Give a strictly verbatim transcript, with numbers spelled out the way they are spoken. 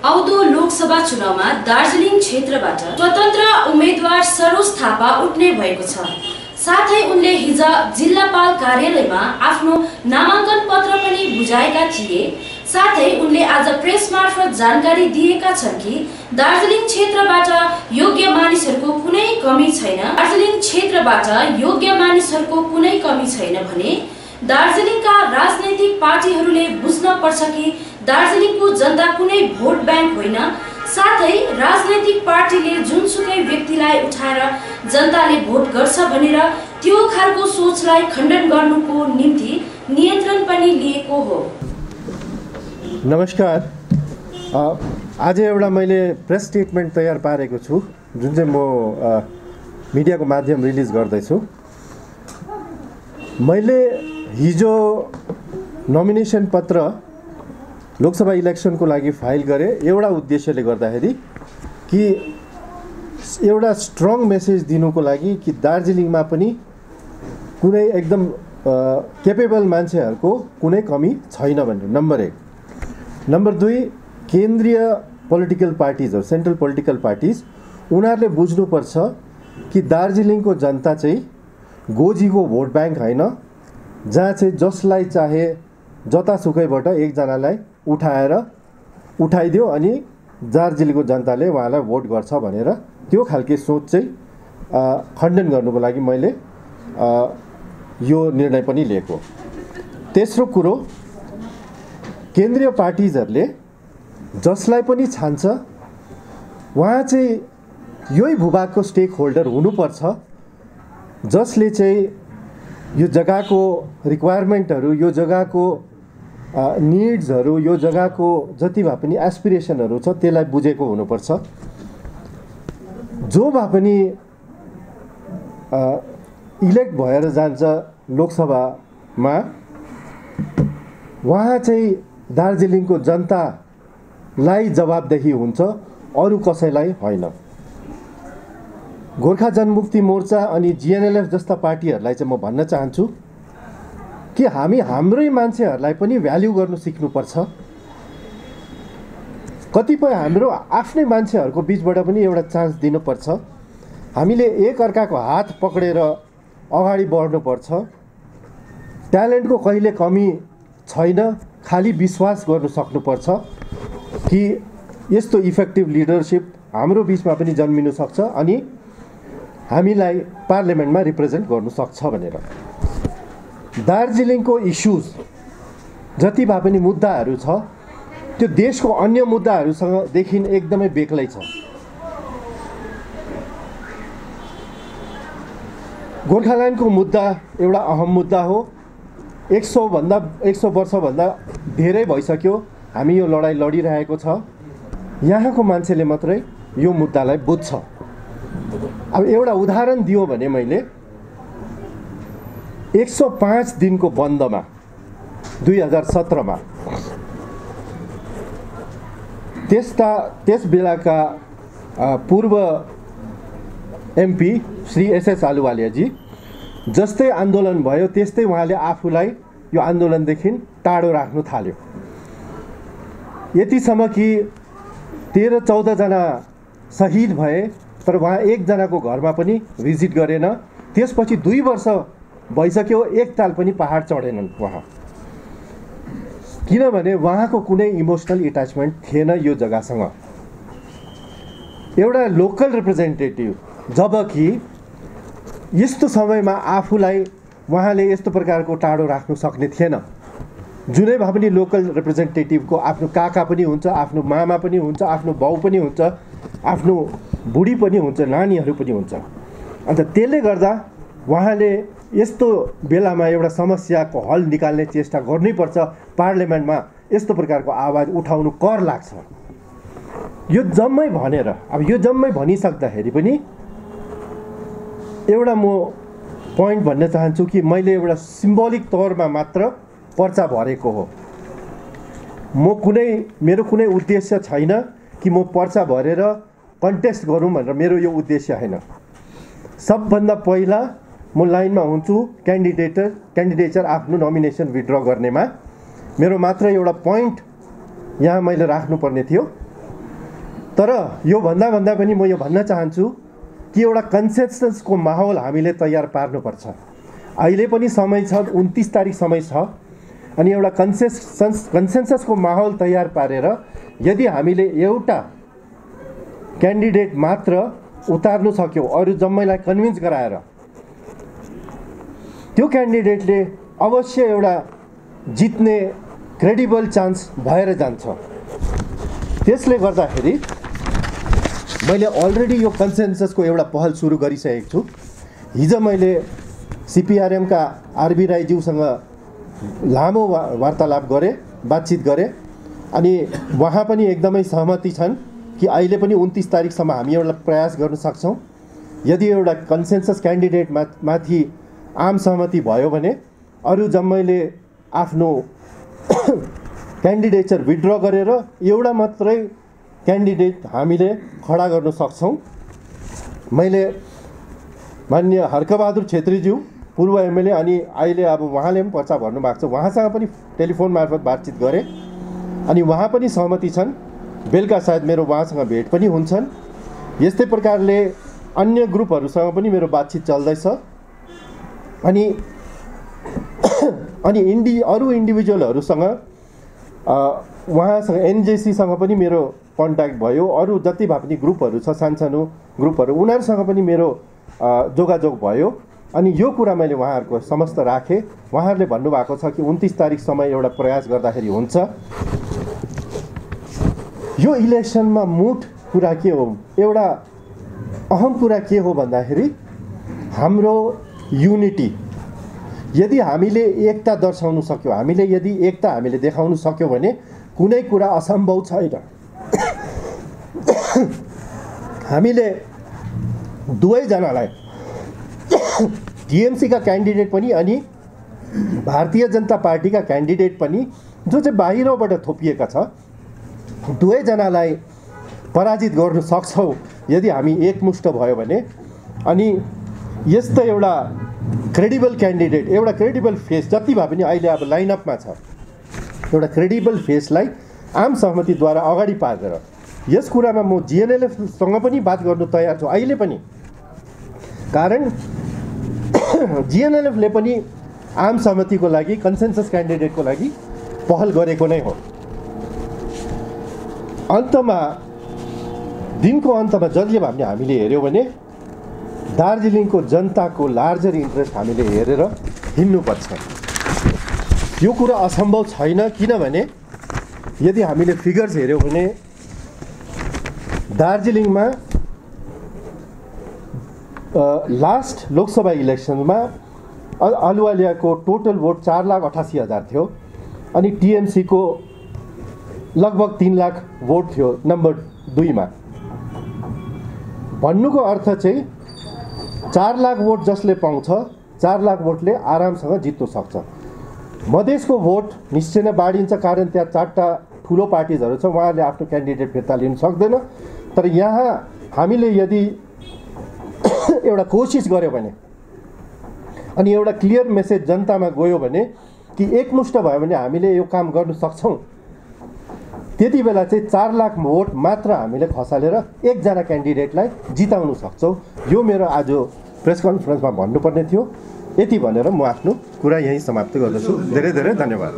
आउँदो लोकसभा चुनावमा दार्जिलिङ क्षेत्रबाट स्वतन्त्र उम्मेदवार सरोज थापा उठ्ने भएको छ। साथै उनले हिज जिल्लापाल कार्यालयमा आफ्नो नामाङ्कन पत्र पनि बुझाएका थिए। साथै उनले आज प्रेस मार्फत जानकारी दिएका छन् कि दार्जिलिङ क्षेत्रबाट योग्य मानिसहरूको कुनै कमी छैन। दार्जिलिङ क्षेत्रबाट योग्य मानिसहरूको कुनै कमी छैन भने दार्जिलिङका राजनैतिक पार्टीहरूले बुझ्न पर्छ कि दार्जिलिङको जनता कुनै भोट ब्याङ्क होइन। साथै राजनैतिक पार्टीले जुनसुकै व्यक्तिलाई उठाएर जनताले भोट गर्छ भनेर त्यो खालको सोचलाई खण्डन गर्नुको निम्ति नियन्त्रण पनि लिएको हो। नमस्कार, आज एउटा मैले प्रेस स्टेटमेन्ट तयार पारेको छु जुन चाहिँ म मिडियाको माध्यम रिलिज गर्दैछु। मैले हिजो नोमिनेसन पत्र लोकसभा इलेक्सनको लागि फाइल गरेँ एउटा उद्देश्यले गर्दाखेरि कि एउटा स्ट्रङ मेसेज दिनुको लागि कि दार्जिलिङमा पनि कुनै एकदम केपेबल मान्छेहरूको कुनै कमी छैन भनेर। नम्बर एक। नम्बर दुई, केन्द्रीय पोलिटिकल पार्टिजहरू, सेन्ट्रल पोलिटिकल पार्टिज, उनीहरूले बुझ्नुपर्छ कि दार्जिलिङको जनता चाहिँ गोजीको भोट ब्याङ्क होइन, जहाँ चाहिँ जसलाई चाहे जतासुकैबाट एकजनालाई उठाएर उठाइदियो अनि दार्जिलिङको जनताले उहाँलाई भोट गर्छ भनेर त्यो खालके सोच चाहिँ खण्डन गर्नुको लागि मैले यो निर्णय पनि लिएको। तेस्रो कुरो, केन्द्रीय पार्टिजहरूले जसलाई पनि छान्छ उहाँ चाहिँ यही भूभागको स्टेक होल्डर हुनुपर्छ, जसले चाहिँ यो जग्गाको रिक्वायरमेन्टहरू, यो जग्गाको निड्सहरू, यो जग्गाको जति भए पनि एस्पिरेसनहरू छ त्यसलाई बुझेको हुनुपर्छ। जो भए पनि इलेक्ट भएर जान्छ लोकसभामा, उहाँ चाहिँ दार्जिलिङको जनतालाई जवाबदेही हुन्छ, अरू कसैलाई होइन। गोर्खा जनमुक्ति मोर्चा अनि जिएनएलएफ जस्ता पार्टीहरूलाई चाहिँ म भन्न चाहन्छु कि हामी हाम्रै मान्छेहरूलाई पनि भ्याल्यु गर्नु सिक्नुपर्छ। कतिपय हाम्रो आफ्नै मान्छेहरूको बिचबाट पनि एउटा चान्स दिनुपर्छ। हामीले एक अर्काको हात पक्रेर अगाडि बढ्नुपर्छ। ट्यालेन्टको कहिले कमी छैन, खालि विश्वास गर्नु सक्नुपर्छ कि यस्तो इफेक्टिभ लिडरसिप हाम्रो बिचमा पनि जन्मिनु सक्छ अनि हामीलाई पार्लियामेन्टमा रिप्रेजेन्ट गर्नु सक्छ भनेर। दार्जिलिङको इस्युज जति भए पनि मुद्दाहरू छ त्यो देशको अन्य मुद्दाहरूसँग देखि एकदमै बेग्लै छ। गोर्खाल्यान्डको मुद्दा एउटा अहम मुद्दा हो। एक सौ भन्दा एक सौ वर्षभन्दा धेरै भइसक्यो हामी यो लडाइँ लडिरहेको छ। यहाँको मान्छेले मात्रै यो मुद्दालाई बुझ्छ। अब एउटा उदाहरण दियो भने मैले एक सौ पाँच दिनको बन्दमा दुई हजार सत्रमा त्यस्ता त्यस बेलाका पूर्व एमपी श्री एसएस आलुवालियाजी जस्तै आन्दोलन भयो त्यस्तै उहाँले आफूलाई यो आन्दोलनदेखि टाढो राख्नु थाल्यो। यतिसम्म कि तेह्र चौधजना शहीद भए, तर उहाँ एकजनाको घरमा पनि भिजिट गरेन। त्यसपछि दुई वर्ष भइसक्यो, एक ताल पनि पहाड चढेनन् उहाँ, किनभने उहाँको कुनै इमोसनल एट्याचमेन्ट थिएन यो जग्गासँग। एउटा लोकल रिप्रेजेन्टेटिभ जबकि यस्तो समयमा आफूलाई उहाँले यस्तो प्रकारको टाढो राख्नु सक्ने थिएन। जुनै भए पनि लोकल रिप्रेजेन्टेटिभको आफ्नो काका पनि हुन्छ, आफ्नो मामा पनि हुन्छ, आफ्नो बाउ पनि हुन्छ, आफ्नो बुढी पनि हुन्छ, नानीहरू पनि हुन्छ। अन्त त्यसले गर्दा उहाँले यस्तो बेलामा एउटा समस्याको हल निकाल्ने चेष्टा गर्नैपर्छ। पार्लियामेन्टमा यस्तो प्रकारको आवाज उठाउनु कर लाग्छ। यो जम्मै भनेर अब यो जम्मै भनिसक्दाखेरि पनि एउटा म पोइन्ट भन्न चाहन्छु कि मैले एउटा सिम्बोलिक तौरमा मात्र पर्चा भरेको हो। म कुनै मेरो कुनै उद्देश्य छैन कि म पर्चा भरेर कन्टेस्ट गरौँ भनेर, मेरो यो उद्देश्य होइन। सबभन्दा पहिला म लाइनमा हुन्छु क्यान्डिडेटर क्यान्डिडेचर आफ्नो नोमिनेसन विथड्र गर्नेमा। मेरो मात्र एउटा पोइन्ट यहाँ मैले राख्नुपर्ने थियो तर यो भन्दा भन्दा पनि म यो भन्न चाहन्छु कि एउटा कन्सेन्ससको माहौल हामीले तयार पार्नुपर्छ। अहिले पनि समय छ, उन्तीस तारिक समय छ, अनि एउटा कन्सेन्सस कन्सेन्ससको माहौल तयार पारेर यदि हामीले एउटा क्यान्डिडेट मात्र उतार्नु सक्यो, अरू जम्मैलाई कन्भिन्स गराएर, त्यो क्यान्डिडेटले अवश्य एउटा जित्ने क्रेडिबल चान्स भएर जान्छ। त्यसले गर्दाखेरि मैले अलरेडी यो कन्सेन्ससको एउटा पहल सुरु गरिसकेको छु। हिजो मैले सिपिआरएमका आरबी राईज्यूसँग लामो वार्तालाप गरेँ, बातचित गरेँ, अनि उहाँ पनि एकदमै सहमति छन् कि अहिले पनि उन्तीस तारिकसम्म हामी एउटा प्रयास गर्न सक्छौँ। यदि एउटा कन्सेन्सस क्यान्डिडेट मा माथि आम सहमति भयो भने अरू जम्मैले आफ्नो क्यान्डिडेचर विथड्र गरेर एउटा मात्रै क्यान्डिडेट हामीले खडा गर्न सक्छौँ। मैले माननीय हर्कबहादुर छेत्रीज्यू पूर्व एमएलए अनि अहिले अब उहाँले पनि पर्चा भर्नुभएको छ, उहाँसँग पनि टेलिफोन मार्फत बातचित गरेँ अनि उहाँ पनि सहमति छन्। बेलुका सायद मेरो उहाँसँग भेट पनि हुन्छन्। यस्तै प्रकारले अन्य ग्रुपहरूसँग पनि मेरो बातचित चल्दैछ। अनि अनि इन्डि अरू इन्डिभिजुअलहरूसँग उहाँसँग एनजेसीसँग पनि मेरो कन्ट्याक्ट भयो, अरू जति भए पनि ग्रुपहरू छ, सानसानो ग्रुपहरू, उनीहरूसँग पनि मेरो जोगाजोग भयो। अनि यो कुरा मैले उहाँहरूको समस्त राखेँ। उहाँहरूले भन्नुभएको छ कि उन्तीस तारिक समय एउटा प्रयास गर्दाखेरि हुन्छ। यो इलेक्सनमा मुठ कुरा के हो, एउटा अहम कुरा के हो भन्दाखेरि हाम्रो युनिटी। यदि हामीले एकता दर्शाउन सक्यौँ, हामीले यदि एकता हामीले देखाउन सक्यौँ भने कुनै कुरा असम्भव छैन। हामीले दुवैजनालाई टिएमसीका क्यान्डिडेट पनि अनि भारतीय जनता पार्टीका क्यान्डिडेट पनि जो चाहिँ बाहिरबाट थोपिएका छ, दुवैजनालाई पराजित गर्न सक्छौँ यदि हामी एकमुष्ट भयो भने। अनि यस्तो एउटा क्रेडिबल क्यान्डिडेट, एउटा क्रेडिबल फेस जति भए पनि अहिले अब लाइनअपमा छ, एउटा क्रेडिबल फेसलाई आम सहमतिद्वारा अगाडि पारेर, यस कुरामा म जिएनएलएफसँग पनि बात गर्नु तयार छु अहिले पनि। कारण जिएनएलएफले पनि आम सहमतिको लागि, कन्सेन्सस क्यान्डिडेटको लागि पहल गरेको नै हो। अन्तमा, दिनको अन्तमा जसले भए पनि हामीले हेऱ्यौँ भने दार्जिलिङको जनताको लार्जर इन्ट्रेस्ट हामीले हेरेर हिँड्नुपर्छ। यो कुरा असम्भव छैन, किनभने यदि हामीले फिगर्स हेऱ्यौँ भने दार्जिलिङमा लास्ट लोकसभा इलेक्सनमा अहलुवालियाको टोटल भोट चार लाख अठासी हजार थियो अनि टिएमसीको लगभग तीन लाख भोट थियो नम्बर दुईमा। भन्नुको अर्थ चाहिँ चार लाख भोट जसले पाउँछ, चार लाख भोटले आरामसँग जित्नु सक्छ। मधेसको भोट निश्चय नै बाढिन्छ, कारण त्यहाँ चारवटा ठुलो पार्टिजहरू छ, उहाँहरूले आफ्नो क्यान्डिडेट फिर्ता लिन सक्दैन। तर यहाँ हामीले यदि एउटा कोसिस गऱ्यो भने अनि एउटा क्लियर मेसेज जनतामा गयो भने कि एकमुष्ट भयो भने हामीले यो काम गर्न सक्छौँ, त्यति बेला चाहिँ चार लाख भोट मात्र हामीले खसालेर एकजना क्यान्डिडेटलाई जिताउन सक्छौँ। यो मेरो आज प्रेस कन्फरेन्समा भन्नुपर्ने थियो। यति भनेर म आफ्नो कुरा यहीँ समाप्त गर्दछु। धेरै धेरै धन्यवाद।